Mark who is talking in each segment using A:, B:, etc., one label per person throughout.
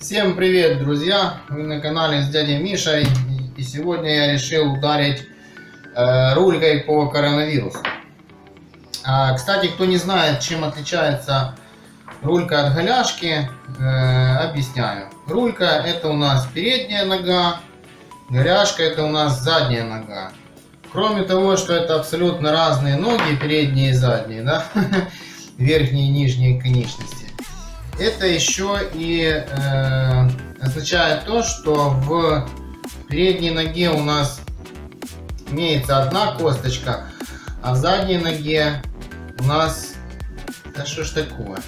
A: Всем привет, друзья! Вы на канале с дядей Мишей. И сегодня я решил ударить рулькой по коронавирусу. Кстати, кто не знает, чем отличается рулька от голяшки, объясняю. Рулька — это у нас передняя нога, голяшка — это у нас задняя нога. Кроме того, что это абсолютно разные ноги, передние и задние, да? Верхние и нижние конечности. Это еще и означает то, что в передней ноге у нас имеется одна косточка, а в задней ноге у нас... Да что ж такое?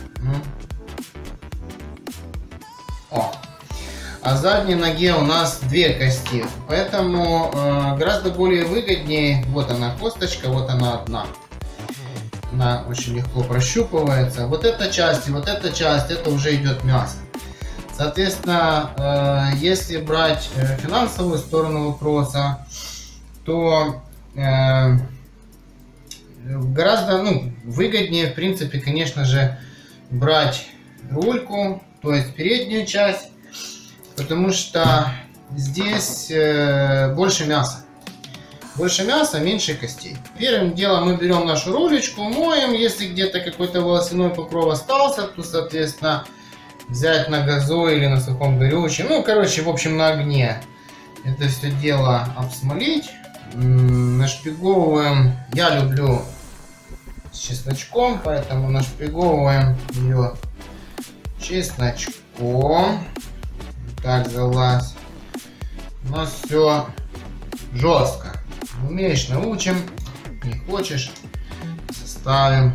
A: А в задней ноге у нас две кости. Поэтому гораздо более выгоднее. Вот она косточка, вот она одна. Она очень легко прощупывается. Вот эта часть и вот эта часть, это уже идет мясо. Соответственно, если брать финансовую сторону вопроса, то гораздо выгоднее, в принципе, конечно же, брать рульку, то есть переднюю часть, потому что здесь больше мяса. Больше мяса, меньше костей. Первым делом мы берем нашу рулечку, моем. Если где-то какой-то волосяной покров остался, то, соответственно, взять на газу или на сухом горючем. Ну, короче, в общем, на огне. Это все дело обсмолить. Нашпиговываем. Я люблю с чесночком, поэтому нашпиговываем ее чесночком. Так, залазь. У нас все жестко. Умеешь — научим, не хочешь — составим.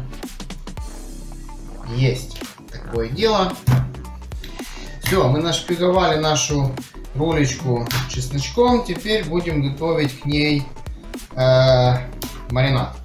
A: Есть такое дело. Все, мы нашпиговали нашу рулечку чесночком. Теперь будем готовить к ней маринад.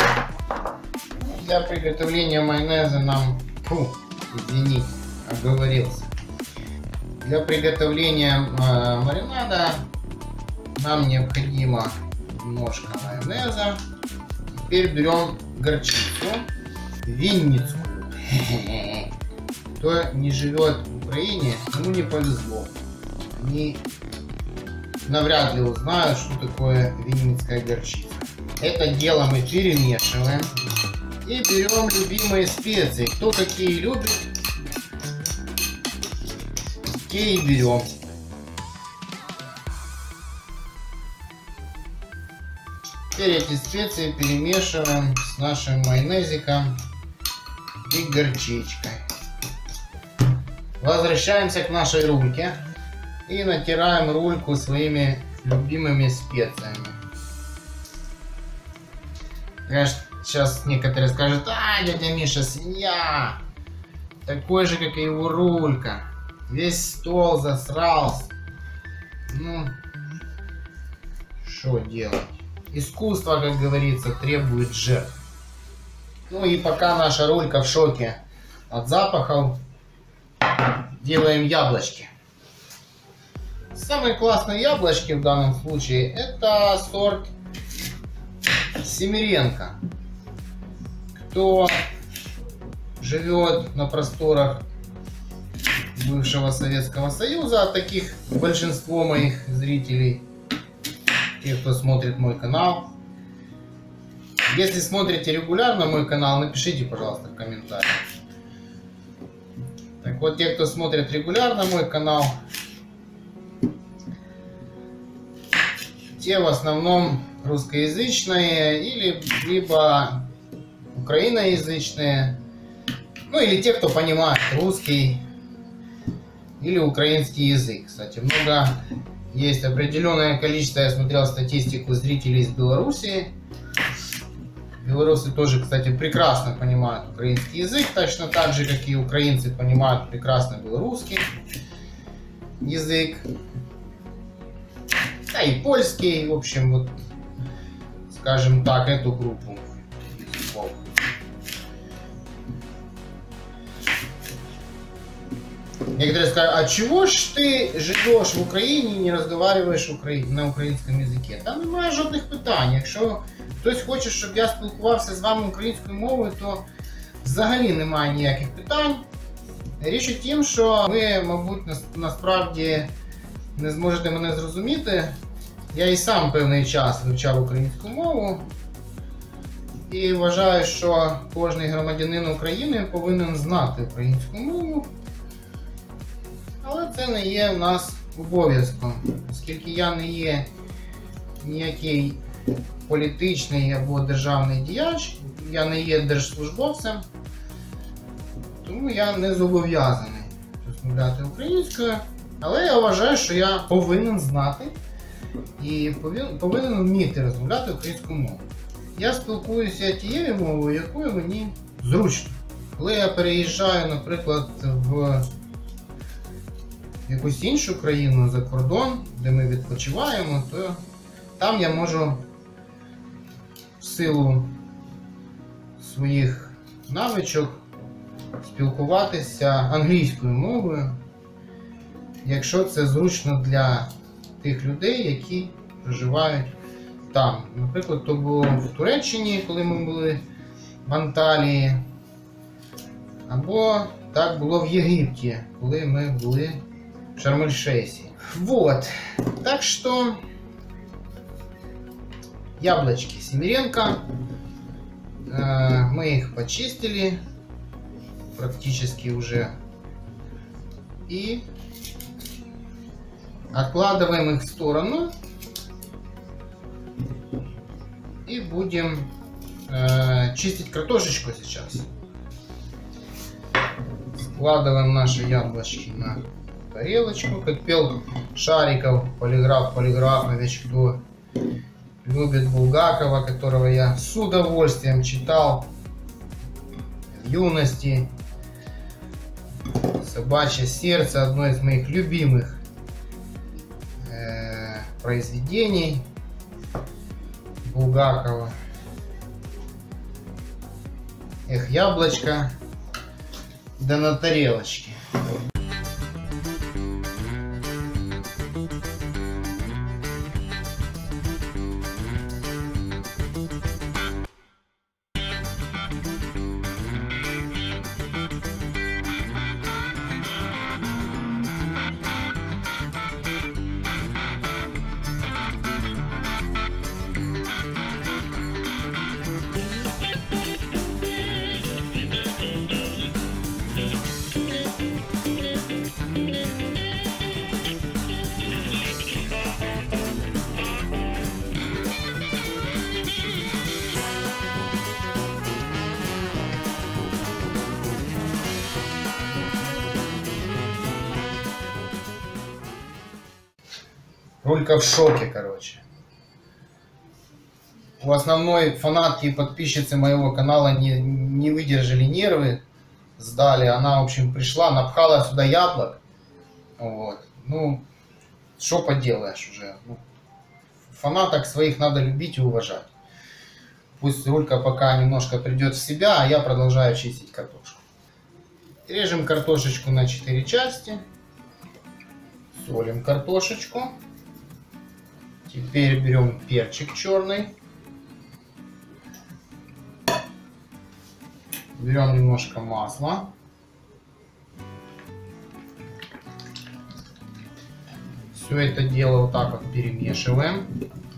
A: Для приготовления майонеза нам... извините, оговорился. Для приготовления маринада нам необходимо немножко майонеза. Теперь берем горчицу винницкую. Кто не живет в Украине, ему не повезло. Они навряд ли узнают, что такое винницкая горчица. Это дело мы перемешиваем. И берем любимые специи. Кто какие любит, те и берем. Теперь эти специи перемешиваем с нашим майонезиком и горчичкой. Возвращаемся к нашей рульке и натираем рульку своими любимыми специями. Сейчас некоторые скажут: дядя Миша свинья, такой же, как и его рулька, весь стол засрался. Ну, что делать? Искусство, как говорится, требует жертв. Ну и пока наша рулька в шоке от запахов, делаем яблочки. Самые классные яблочки в данном случае — это сорт Семеренко. Кто живет на просторах бывшего Советского Союза, а таких большинство моих зрителей, те, кто смотрит мой канал. Если смотрите регулярно мой канал, напишите, пожалуйста, в комментариях. Так вот, те, кто смотрит регулярно мой канал, те в основном русскоязычные или либо украиноязычные, ну или те, кто понимает русский или украинский язык. Кстати, много есть определенное количество, я смотрел статистику, зрителей из Белоруссии. Белорусы тоже, кстати, прекрасно понимают украинский язык, точно так же, как и украинцы понимают прекрасно белорусский язык. Да и польский, в общем, вот, скажем так, эту группу языков. Некоторые скажут: а чего ж ты живешь в Україні і не разговариваешь на українському язикі? Там немає жодних питань. Якщо хтось хоче, щоб я спілкувався з вами українською мовою, то взагалі немає ніяких питань. Річ у тім, що ви, мабуть, насправді не зможете мене зрозуміти. Я і сам певний час вивчав українську мову. І вважаю, що кожен громадянин України повинен знати українську мову. Але це не є в нас обов'язком, оскільки я не є ніякий політичний або державний діяч, я не є держслужбовцем, тому я не зобов'язаний розмовляти українською, але я вважаю, що я повинен знати і повинен вміти розмовляти українською мовою. Я спілкуюся тією мовою, якою мені зручно. Коли я переїжджаю, наприклад, в якусь іншу країну за кордон, де ми відпочиваємо, то там я можу в силу своїх навичок спілкуватися англійською мовою, якщо це зручно для тих людей, які проживають там. Наприклад, то було в Туреччині, коли ми були в Анталії, або так було в Єгипті, коли ми були в Шарм-ель-Шейхі. Вот. Так что яблочки Семеренко. Мы их почистили практически уже. И откладываем их в сторону. И будем чистить картошечку сейчас. Складываем наши яблочки на тарелочку. Как пел Шариков, Полиграф Полиграфович, кто любит Булгакова, которого я с удовольствием читал в юности. «Собачье сердце» — одно из моих любимых произведений Булгакова. Эх, яблочко, да на тарелочке. Рулька в шоке, короче. У основной фанатки и подписчицы моего канала не выдержали нервы, сдали. Она, в общем, пришла, напхала сюда яблок. Вот. Ну, что поделаешь уже. Ну, фанаток своих надо любить и уважать. Пусть Рулька пока немножко придет в себя, а я продолжаю чистить картошку. Режем картошечку на 4 части. Солим картошечку. Теперь берем перчик черный. Берем немножко масла. Все это дело вот так вот перемешиваем.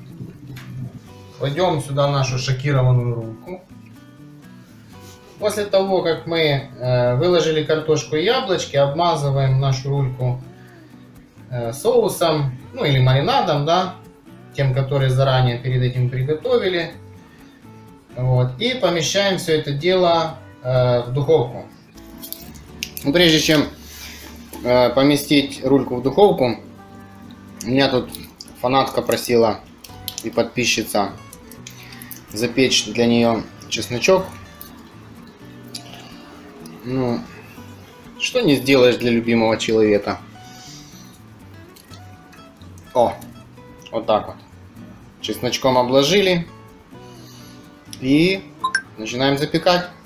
A: Кладем сюда нашу шокированную рульку. После того, как мы выложили картошку и яблочки, обмазываем нашу рульку соусом, ну или маринадом, да, тем, который заранее перед этим приготовили. Вот. И помещаем все это дело в духовку. Но прежде чем поместить рульку в духовку, меня тут фанатка просила и подписчица запечь для нее чесночок. Ну, что не сделаешь для любимого человека. О, вот так вот. Чесночком обложили и начинаем запекать.